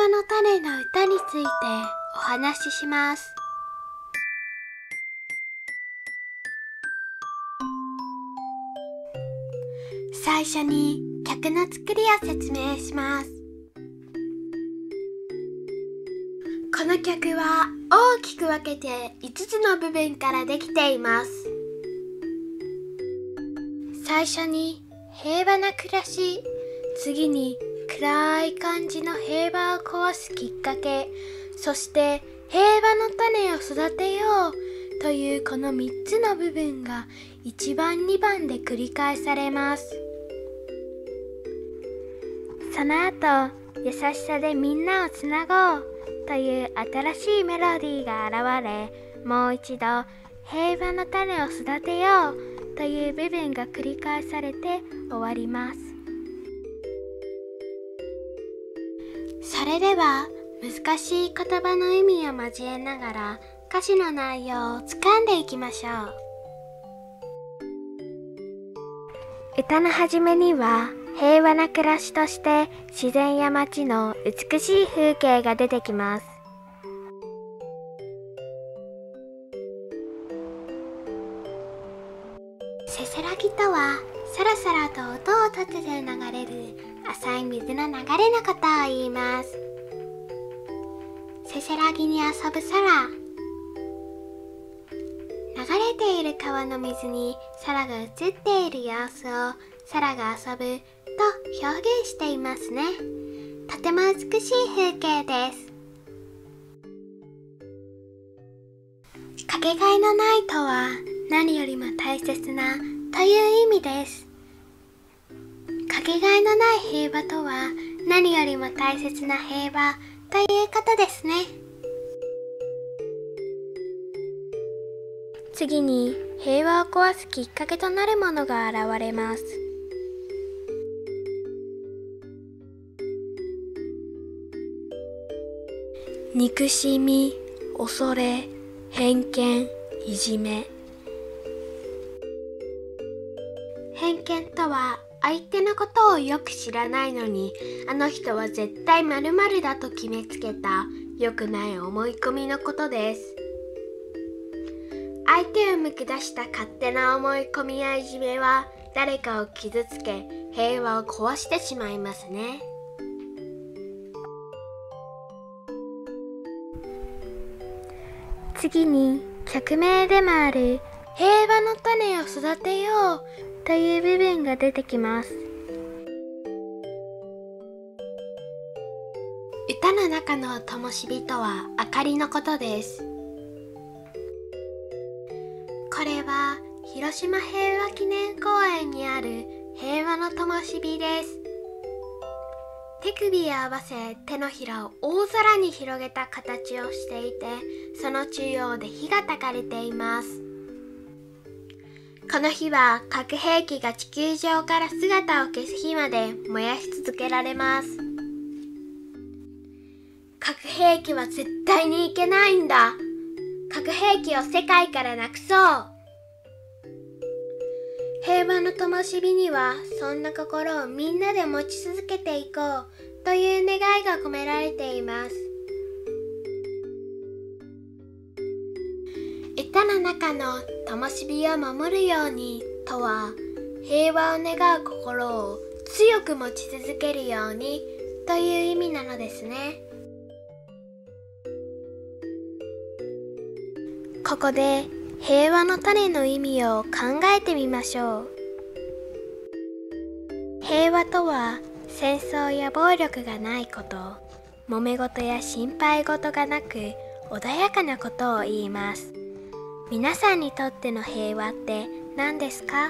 和の種の歌についてお話しします。最初に曲の作りを説明します。この曲は大きく分けて5つの部分からできています。最初に平和な暮らし、次に暗い感じの平和を壊すきっかけ、そして平和の種を育てようというこの3つの部分が1番2番で繰り返されます。その後、優しさでみんなをつなごうという新しいメロディーが現れ、もう一度平和の種を育てようという部分が繰り返されて終わります。それでは難しい言葉の意味を交えながら歌詞の内容をつかんでいきましょう。歌の始めには平和な暮らしとして自然や街の美しい風景が出てきます。せせらぎとはさらさらと音を立てて流れる浅い水の流れのことを言います。せせらぎに遊ぶ空、流れている川の水に空が映っている様子を空が遊ぶと表現していますね。とても美しい風景です。かけがえのないとは何よりも大切なという意味です。かけがえのない平和とは何よりも大切な平和ということですね。次に平和を壊すきっかけとなるものが現れます。憎しみ、恐れ、偏見、いじめ。偏見とは相手のことをよく知らないのに、あの人は絶対〇〇だと決めつけた良くない思い込みのことです。相手を見下した勝手な思い込みやいじめは誰かを傷つけ、平和を壊してしまいますね。次に曲名でもある平和の種を育てようという部分が出てきます。歌の中の灯火とは明かりのことです。これは広島平和記念公園にある平和の灯火です。手首を合わせ手のひらを大空に広げた形をしていて、その中央で火が焚かれています。この火は核兵器が地球上から姿を消す日まで燃やし続けられます。核兵器は絶対にいけないんだ。核兵器を世界からなくそう。平和の灯火にはそんな心をみんなで持ち続けていこうという願いが込められています。歌の中の灯火を守るようにとは、平和を願う心を強く持ち続けるようにという意味なのですね。ここで平和の種の意味を考えてみましょう。平和とは戦争や暴力がないこと、揉め事や心配事がなく穏やかなことを言います。皆さんにとっての平和って何ですか？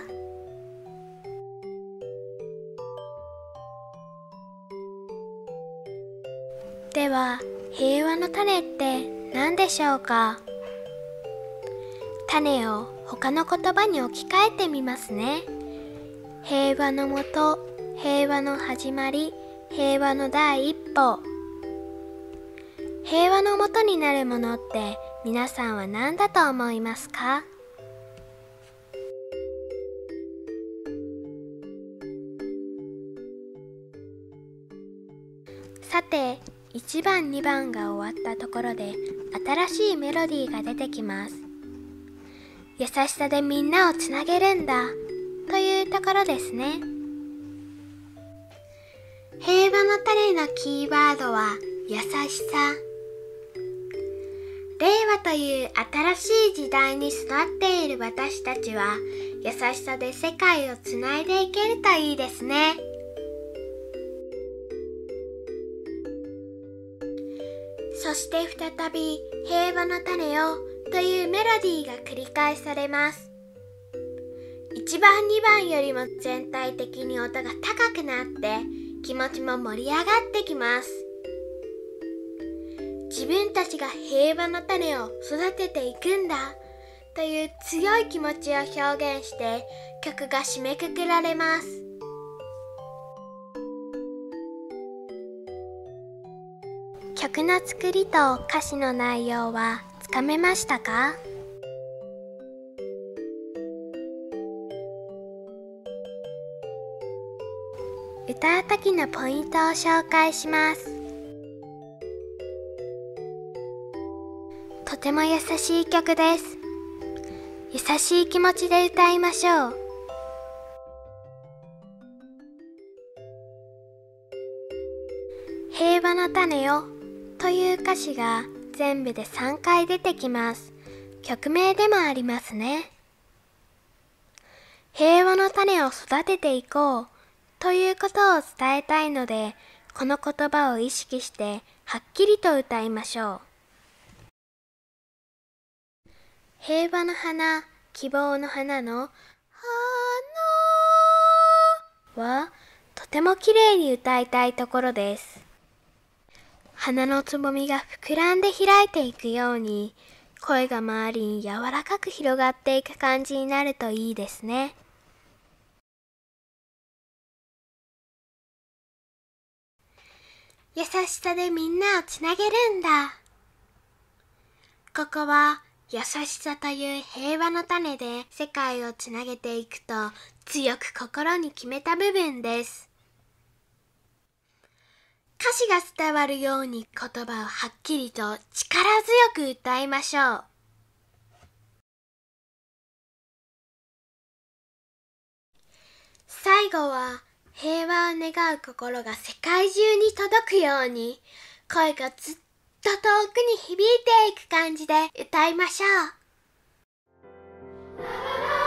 では平和の種って何でしょうか？種を他の言葉に置き換えてみますね。平和のもと、平和の始まり、平和の第一歩。平和のもとになるものって皆さんは何だと思いますか？さて、 1番2番が終わったところで新しいメロディーが出てきます。優しさでみんなをつなげるんだというところですね。平和の種のキーワードは優しさ。令和という新しい時代に育っている私たちは優しさで世界をつないでいけるといいですね。そして再び平和の種をというメロディーが繰り返されます。1番2番よりも全体的に音が高くなって気持ちも盛り上がってきます。自分たちが平和の種を育てていくんだという強い気持ちを表現して曲が締めくくられます。曲の作りと歌詞の内容はつかめましたか？歌う時のポイントを紹介します。とても優しい曲です。優しい気持ちで歌いましょう。平和の種よという歌詞が全部で3回出てきます。曲名でもありますね。平和の種を育てていこうということを伝えたいので、この言葉を意識してはっきりと歌いましょう。平和の花、希望の花の花はとてもきれいに歌いたいところです。花のつぼみが膨らんで開いていくように、声が周りに柔らかく広がっていく感じになるといいですね。優しさでみんなをつなげるんだ。ここは優しさという平和の種で世界をつなげていくと強く心に決めた部分です。歌詞が伝わるように言葉をはっきりと力強く歌いましょう。最後は平和を願う心が世界中に届くように声がずっと遠くに響いていく感じで歌いましょう。